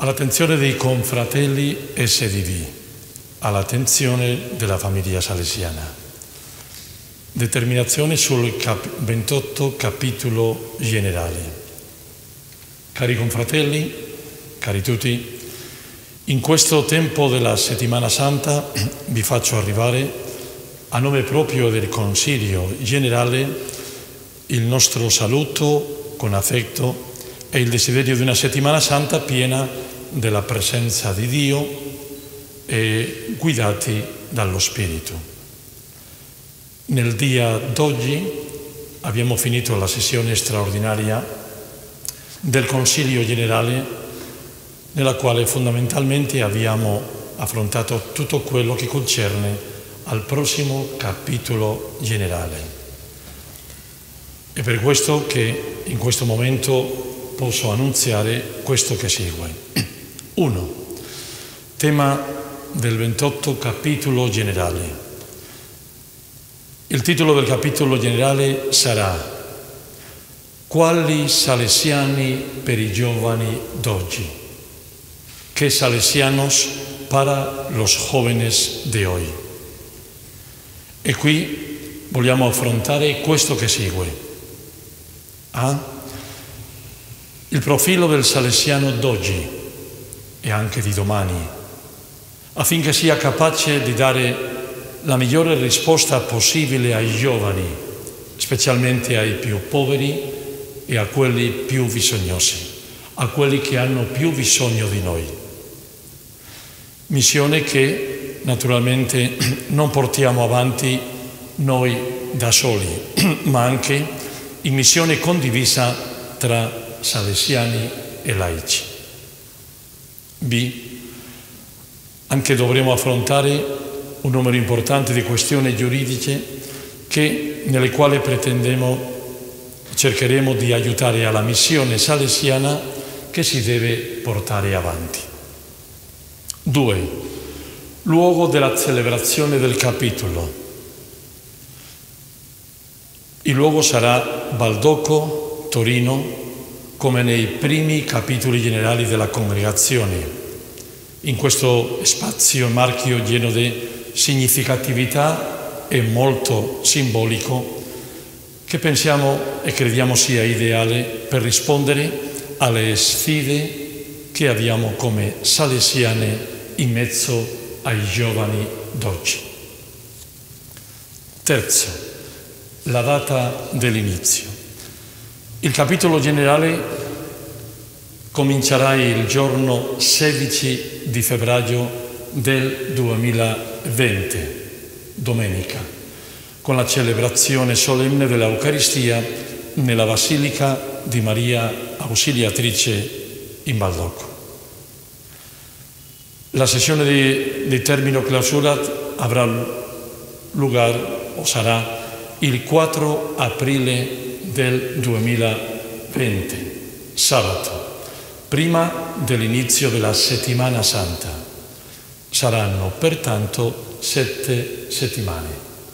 All'attenzione dei confratelli SDV, all'attenzione della famiglia salesiana. Determinazione sul 28 capitolo generale. Cari confratelli, cari tutti, in questo tempo della Settimana Santa vi faccio arrivare, a nome proprio del Consiglio Generale, il nostro saluto con affetto e il desiderio di una Settimana Santa piena della presenza di Dio e guidati dallo Spirito. Nel dia d'oggi abbiamo finito la sessione straordinaria del Consiglio Generale, nella quale fondamentalmente abbiamo affrontato tutto quello che concerne al prossimo capitolo generale. È per questo che in questo momento posso annunziare questo che segue. 1. Tema del 28 capitolo generale. Il titolo del capitolo generale sarà Quali salesiani per i giovani d'oggi? ¿Qué salesianos para los jóvenes de hoy? E qui vogliamo affrontare questo che segue. Il profilo del salesiano d'oggi e anche di domani, affinché sia capace di dare la migliore risposta possibile ai giovani, specialmente ai più poveri e a quelli più bisognosi, a quelli che hanno più bisogno di noi. Missione che naturalmente non portiamo avanti noi da soli, ma anche in missione condivisa tra salesiani e laici. B. Anche dovremo affrontare un numero importante di questioni giuridiche nelle quali cercheremo di aiutare alla missione salesiana che si deve portare avanti. 2. Luogo della celebrazione del capitolo. Il luogo sarà Baldocco, Torino, come nei primi capitoli generali della congregazione. In questo spazio marchio pieno di significatività e molto simbolico, che pensiamo e crediamo sia ideale per rispondere alle sfide che abbiamo come salesiane in mezzo ai giovani d'oggi. Terzo, la data dell'inizio. Il capitolo generale comincerà il giorno 16 di febbraio del 2020, domenica, con la celebrazione solenne dell'Eucaristia nella Basilica di Maria Ausiliatrice in Baldocco. La sessione di termino clausura avrà luogo o sarà il 4 aprile del 2020, sabato, prima dell'inizio della Settimana Santa. Saranno pertanto 7 settimane.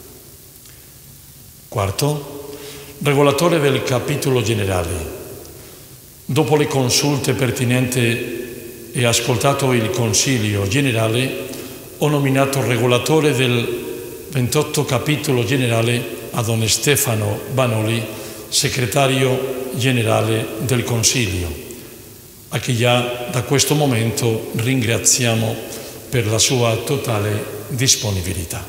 Quarto, regolatore del capitolo generale. Dopo le consulte pertinenti e ascoltato il Consiglio Generale, ho nominato regolatore del 28 capitolo generale a Don Stefano Banoli, segretario generale del Consiglio, a chi già da questo momento ringraziamo per la sua totale disponibilità.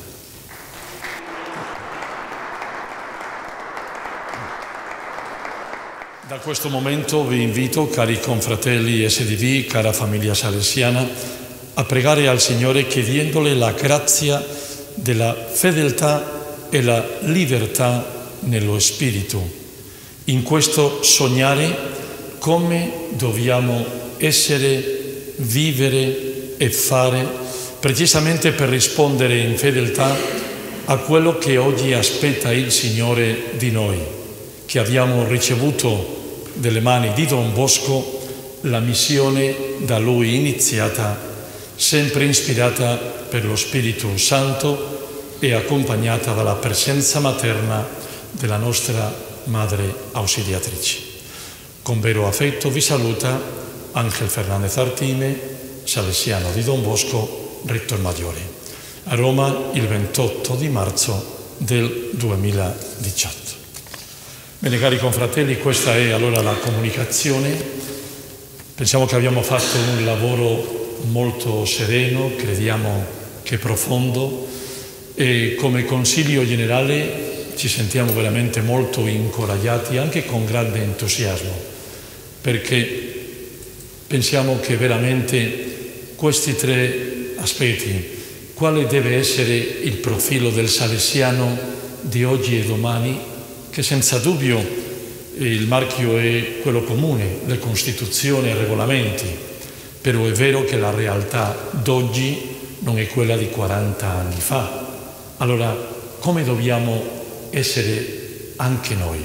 Da questo momento vi invito, cari confratelli SDV, cara famiglia salesiana, a pregare al Signore chiedendole la grazia della fedeltà e la libertà nello spirito, in questo sognare come dobbiamo essere, vivere e fare, precisamente per rispondere in fedeltà a quello che oggi aspetta il Signore di noi, che abbiamo ricevuto dalle mani di Don Bosco la missione da Lui iniziata, sempre ispirata per lo Spirito Santo e accompagnata dalla presenza materna della nostra Madre Ausiliatrice. Con vero affetto vi saluta Angel Fernandez Artime, salesiano di Don Bosco, Rettor Maggiore, a Roma il 28 di marzo del 2018. Bene, cari confratelli, questa è allora la comunicazione. Pensiamo che abbiamo fatto un lavoro molto sereno, crediamo che profondo, e come Consiglio Generale ci sentiamo veramente molto incoraggiati, anche con grande entusiasmo, perché pensiamo che veramente questi tre aspetti, quale deve essere il profilo del salesiano di oggi e domani, che senza dubbio il marchio è quello comune, le Costituzioni e regolamenti, però è vero che la realtà d'oggi non è quella di 40 anni fa. Allora, come dobbiamo essere anche noi?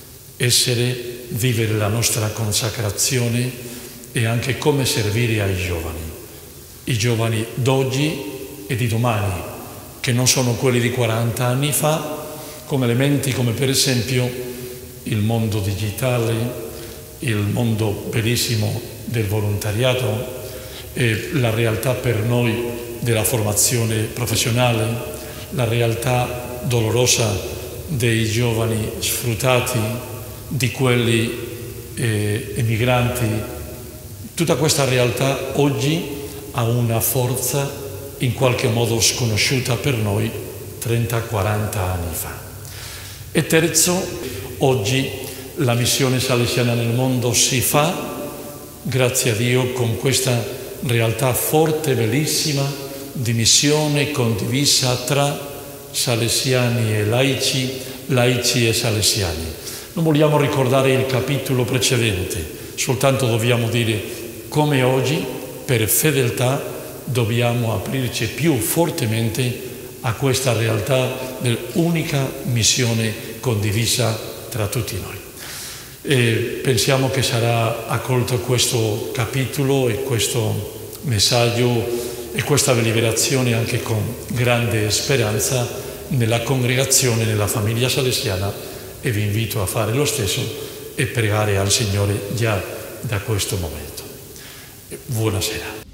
Vivere la nostra consacrazione e anche come servire ai giovani. I giovani d'oggi e di domani, che non sono quelli di 40 anni fa, come elementi come per esempio il mondo digitale, il mondo bellissimo del volontariato, la realtà per noi della formazione professionale, la realtà dolorosa dei giovani sfruttati, di quelli emigranti. Tutta questa realtà oggi ha una forza in qualche modo sconosciuta per noi 30-40 anni fa. E terzo, oggi la missione salesiana nel mondo si fa, grazie a Dio, con questa realtà forte, bellissima, di missione condivisa tra salesiani e laici, laici e salesiani. Non vogliamo ricordare il capitolo precedente, soltanto dobbiamo dire come oggi, per fedeltà, dobbiamo aprirci più fortemente a questa realtà dell'unica missione condivisa tra tutti noi. E pensiamo che sarà accolto questo capitolo e questo messaggio e questa deliberazione anche con grande speranza nella congregazione, nella famiglia salesiana, e vi invito a fare lo stesso e pregare al Signore già da questo momento. Buonasera.